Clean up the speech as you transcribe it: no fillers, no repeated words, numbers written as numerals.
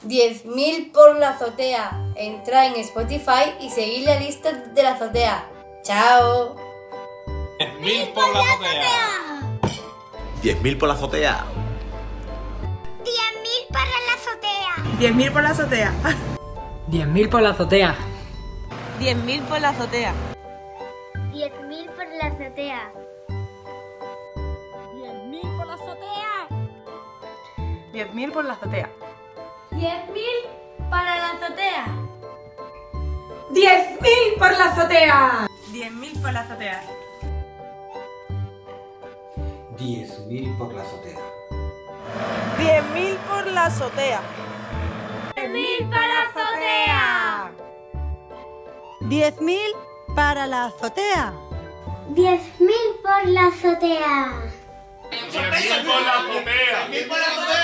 10.000 por la azotea. Entra en Spotify y seguid la lista de la azotea. ¡Chao! 10.000 por la azotea. 10.000 por la azotea. 10.000 para la azotea. 10.000 por la azotea. 10.000 por la azotea. 10.000 por la azotea. 10.000 por la azotea. 10.000 por la azotea. 10.000 por la azotea. 10.000 para la azotea. 10.000 por la azotea. 10.000 por la azotea. 10.000 por la azotea. 10.000 por la azotea. 10.000 para la azotea. 10.000 para la azotea. 10.000 por la azotea. 10.000 por la azotea. 10.000 por la azotea.